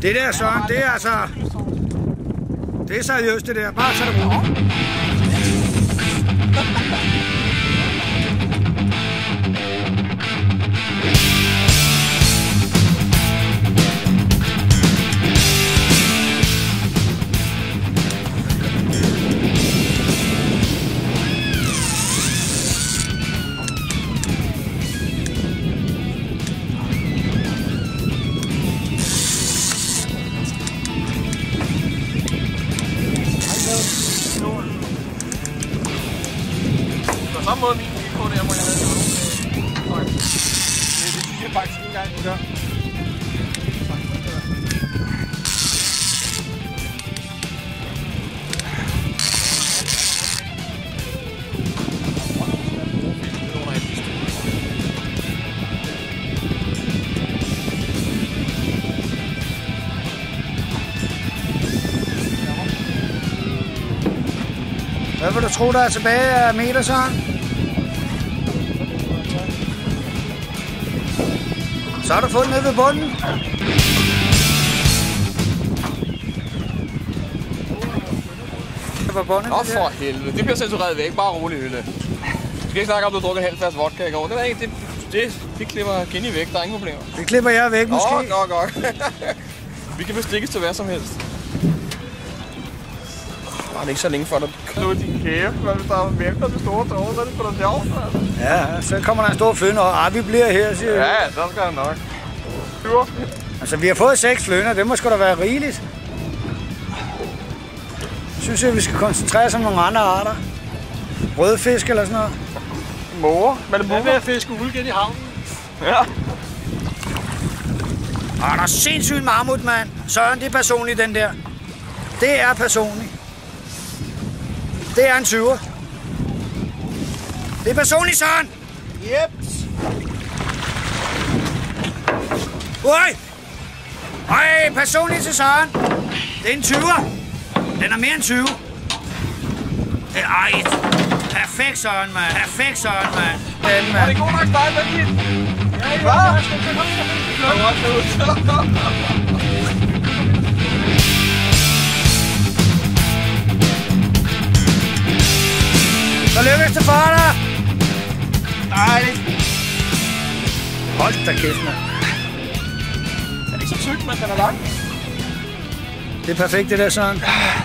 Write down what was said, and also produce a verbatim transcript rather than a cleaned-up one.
Det der, Søren, det er altså... Det er seriøst, det der. Bare tag det roligt. På samme måde min på der, hvor jeg havde det. Det synes jeg faktisk ikke engang, du gør. Hvad vil du tro, der er tilbage af meter, Søren? Så har du fundet ned ved bunden. Åh, oh, for helvede. Det bliver censureret væk. Bare roligt, Hylle. Vi skal ikke snakke om, du har drukket en halv flaske vodka i går. Det er ikke det. Det, det klipper Kenny væk. Der er ingen problemer. Det klipper jeg væk, måske. Åh, oh, godt, godt. Vi kan bestikkes til hvad som helst. Det er ikke så længe for dig. Klå din kæft, hvis der er vælter det store tårer, så er det for dig sjovt. Ja, så kommer der en stor flynder, og ah, vi bliver her, siger ja, ja, så skal der nok. Tyver. Altså, vi har fået seks flynder, det må sgu da være rigeligt. Synes jeg, vi skal koncentrere os om nogle andre arter. Røde fisk eller sådan noget. Måger? Men det er ved at fiske uld igen i havnen. Ja. Ah, der er sindssygt mammut, mand. Søren, det er personligt, den der. Det er personligt. Det er en tyver. Det er personligt, Søren. Jeps. Ui! Ej, personligt til Søren. Det er en tyver. Den er mere end tyve. Ej, perfekt, Søren, mand. Perfekt, Søren, mand. Den, mand. Er det god nok stejl, Martin? Ja, ja. Hvad? Så lykkes det for dig! Dejligt! Hold da kæft, mand. Er det ikke så tykt, men den er lang? Det er perfekt, det der, Søren.